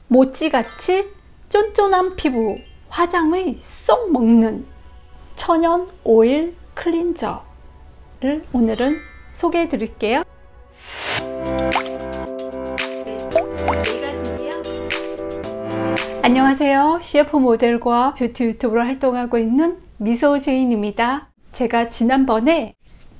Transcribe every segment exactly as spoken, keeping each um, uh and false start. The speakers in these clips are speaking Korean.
모찌같이 쫀쫀한 피부, 화장의 쏙 먹는 천연 오일 클린저를 오늘은 소개해 드릴게요. 안녕하세요. 씨에프 모델과 뷰티 유튜브로 활동하고 있는 미소 지인입니다. 제가 지난번에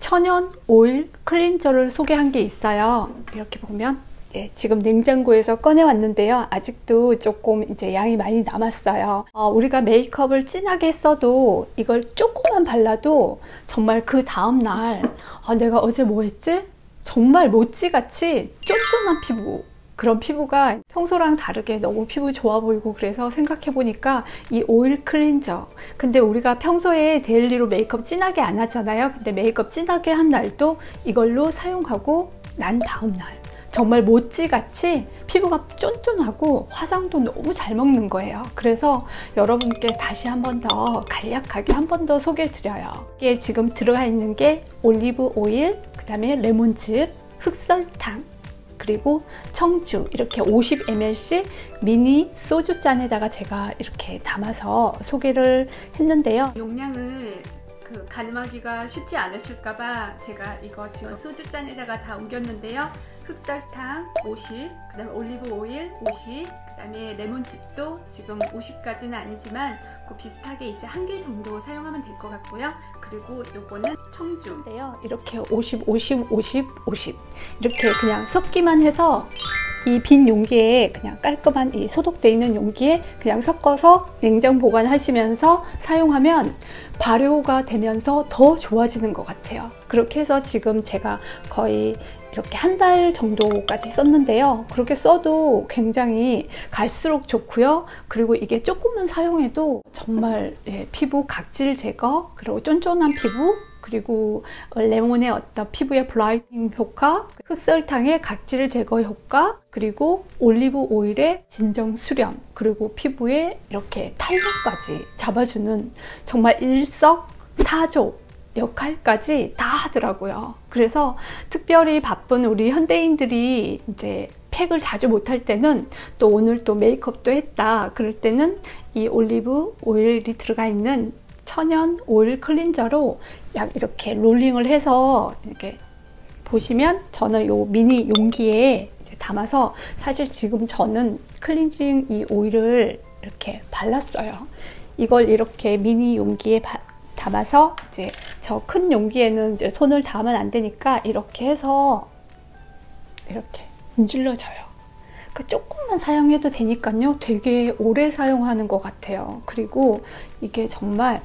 천연 오일 클린저를 소개한 게 있어요. 이렇게 보면 네, 지금 냉장고에서 꺼내 왔는데요. 아직도 조금 이제 양이 많이 남았어요. 어, 우리가 메이크업을 진하게 써도 이걸 조금만 발라도 정말 그 다음날 아, 내가 어제 뭐 했지? 정말 모찌같이 쫀쫀한 피부, 그런 피부가 평소랑 다르게 너무 피부 좋아 보이고, 그래서 생각해 보니까 이 오일 클린저, 근데 우리가 평소에 데일리로 메이크업 진하게 안 하잖아요. 근데 메이크업 진하게 한 날도 이걸로 사용하고 난 다음날 정말 모찌같이 피부가 쫀쫀하고 화장도 너무 잘 먹는 거예요. 그래서 여러분께 다시 한 번 더 간략하게 한 번 더 소개해 드려요. 이게 지금 들어가 있는 게 올리브 오일, 그 다음에 레몬즙, 흑설탕, 그리고 청주, 이렇게 오십 밀리리터씩 미니 소주잔에다가 제가 이렇게 담아서 소개를 했는데요. 용량을 그 가늠하기가 쉽지 않으실까봐 제가 이거 지금 소주잔에다가 다 옮겼는데요. 흑설탕 오십, 그 다음에 올리브 오일 오십, 그 다음에 레몬즙도 지금 오십까지는 아니지만 그 비슷하게 이제 한 개 정도 사용하면 될 것 같고요. 그리고 요거는 청주인데요. 이렇게 오십, 오십, 오십, 오십 이렇게 그냥 섞기만 해서 이 빈 용기에, 그냥 깔끔한 이 소독되어 있는 용기에 그냥 섞어서 냉장 보관하시면서 사용하면 발효가 되면서 더 좋아지는 것 같아요. 그렇게 해서 지금 제가 거의 이렇게 한 달 정도까지 썼는데요. 그렇게 써도 굉장히 갈수록 좋고요. 그리고 이게 조금만 사용해도 정말 예, 피부 각질 제거, 그리고 쫀쫀한 피부, 그리고 레몬의 어떤 피부의 브라이팅 효과, 흑설탕의 각질 제거 효과, 그리고 올리브 오일의 진정 수렴, 그리고 피부에 이렇게 탄력까지 잡아주는 정말 일석사조 역할까지 다 하더라고요. 그래서 특별히 바쁜 우리 현대인들이 이제 팩을 자주 못할 때는, 또 오늘 또 메이크업도 했다 그럴 때는 이 올리브 오일이 들어가 있는 천연 오일 클린저로 약 이렇게 롤링을 해서 이렇게 보시면, 저는 요 미니 용기에 이제 담아서, 사실 지금 저는 클렌징 이 오일을 이렇게 발랐어요. 이걸 이렇게 미니 용기에 바, 담아서 이제 저 큰 용기에는 이제 손을 닿으면 안 되니까 이렇게 해서 이렇게 문질러줘요. 그 조금만 사용해도 되니까요. 되게 오래 사용하는 것 같아요. 그리고 이게 정말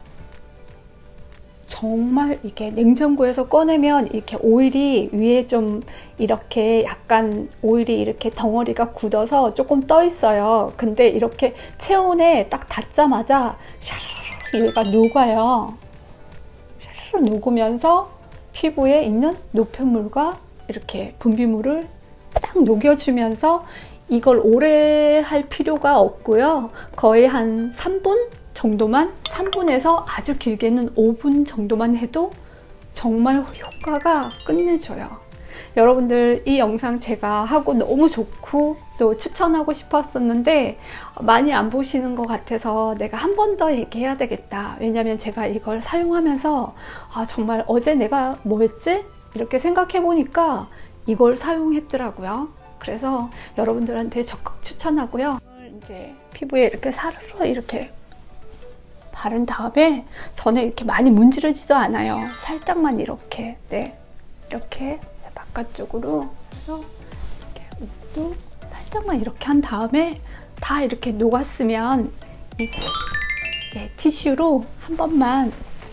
정말 이게 냉장고에서 꺼내면 이렇게 오일이 위에 좀 이렇게 약간 오일이 이렇게 덩어리가 굳어서 조금 떠 있어요. 근데 이렇게 체온에 딱 닿자마자 샤르르 얘가 녹아요. 샤르르 녹으면서 피부에 있는 노폐물과 이렇게 분비물을 싹 녹여주면서, 이걸 오래 할 필요가 없고요. 거의 한 삼 분 정도만, 삼 분에서 아주 길게는 오 분 정도만 해도 정말 효과가 끝내줘요. 여러분들, 이 영상 제가 하고 너무 좋고 또 추천하고 싶었었는데 많이 안 보시는 것 같아서 내가 한 번 더 얘기해야 되겠다. 왜냐면 제가 이걸 사용하면서 아 정말 어제 내가 뭐 했지? 이렇게 생각해 보니까 이걸 사용했더라고요. 그래서 여러분들한테 적극 추천하고요. 이제 피부에 이렇게 사르르 이렇게 바른 다음에, 저는 이렇게 많이 문지르지도 않아요. 살짝만 이렇게, 네, 이렇게 바깥쪽으로 해서 이렇게 또 살짝만 이렇게 한 다음에, 다 이렇게 녹았으면 이 네, 티슈로 한 번만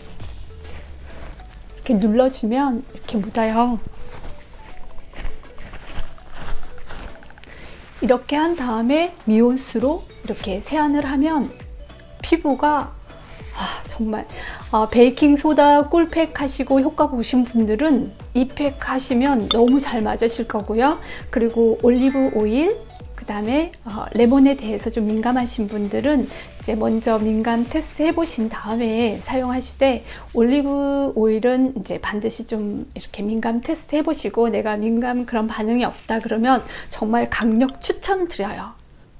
이렇게 눌러주면 이렇게 묻어요. 이렇게 한 다음에 미온수로 이렇게 세안을 하면 피부가 아, 정말 어, 베이킹소다 꿀팩 하시고 효과 보신 분들은 이 팩 하시면 너무 잘 맞으실 거고요. 그리고 올리브 오일, 그 다음에 어, 레몬에 대해서 좀 민감하신 분들은 이제 먼저 민감 테스트 해보신 다음에 사용하시되, 올리브 오일은 이제 반드시 좀 이렇게 민감 테스트 해보시고 내가 민감 그런 반응이 없다 그러면 정말 강력 추천드려요.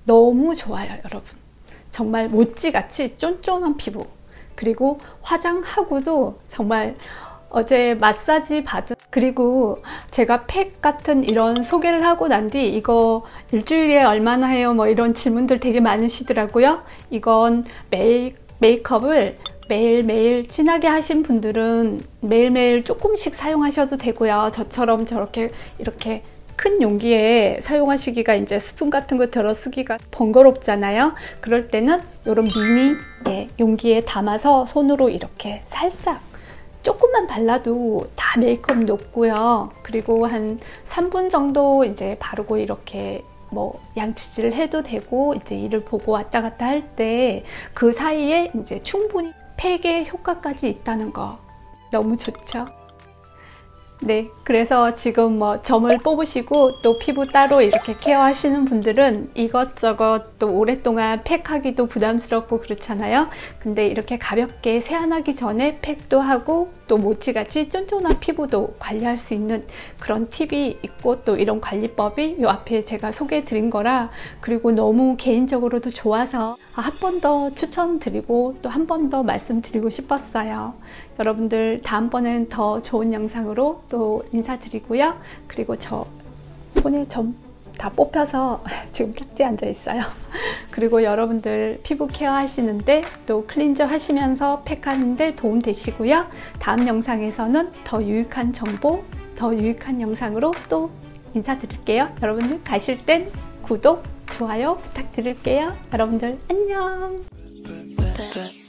너무 좋아요, 여러분. 정말 모찌같이 쫀쫀한 피부. 그리고 화장하고도 정말 어제 마사지 받은, 그리고 제가 팩 같은 이런 소개를 하고 난 뒤 이거 일주일에 얼마나 해요? 뭐 이런 질문들 되게 많으시더라고요. 이건 메이, 메이크업을 매일매일 진하게 하신 분들은 매일매일 조금씩 사용하셔도 되고요. 저처럼 저렇게 이렇게 큰 용기에 사용하시기가 이제 스푼 같은 거 들어 쓰기가 번거롭잖아요. 그럴 때는 이런 미니 예, 용기에 담아서 손으로 이렇게 살짝 조금만 발라도 다 메이크업 녹고요. 그리고 한 삼 분 정도 이제 바르고 이렇게 뭐 양치질을 해도 되고, 이제 이를 보고 왔다 갔다 할 때 그 사이에 이제 충분히 팩의 효과까지 있다는 거 너무 좋죠. 네, 그래서 지금 뭐 점을 뽑으시고 또 피부 따로 이렇게 케어하시는 분들은 이것저것 또 오랫동안 팩하기도 부담스럽고 그렇잖아요. 근데 이렇게 가볍게 세안하기 전에 팩도 하고 또 모찌같이 쫀쫀한 피부도 관리할 수 있는 그런 팁이 있고, 또 이런 관리법이 요 앞에 제가 소개해 드린 거라, 그리고 너무 개인적으로도 좋아서 한 번 더 추천드리고 또 한 번 더 말씀드리고 싶었어요. 여러분들 다음번엔 더 좋은 영상으로 또 인사드리고요. 그리고 저 손에 점 다 뽑혀서 지금 딱지 앉아 있어요. 그리고 여러분들 피부 케어 하시는데 또 클렌저 하시면서 팩 하는데 도움 되시고요. 다음 영상에서는 더 유익한 정보, 더 유익한 영상으로 또 인사드릴게요. 여러분들 가실 땐 구독, 좋아요 부탁드릴게요. 여러분들 안녕.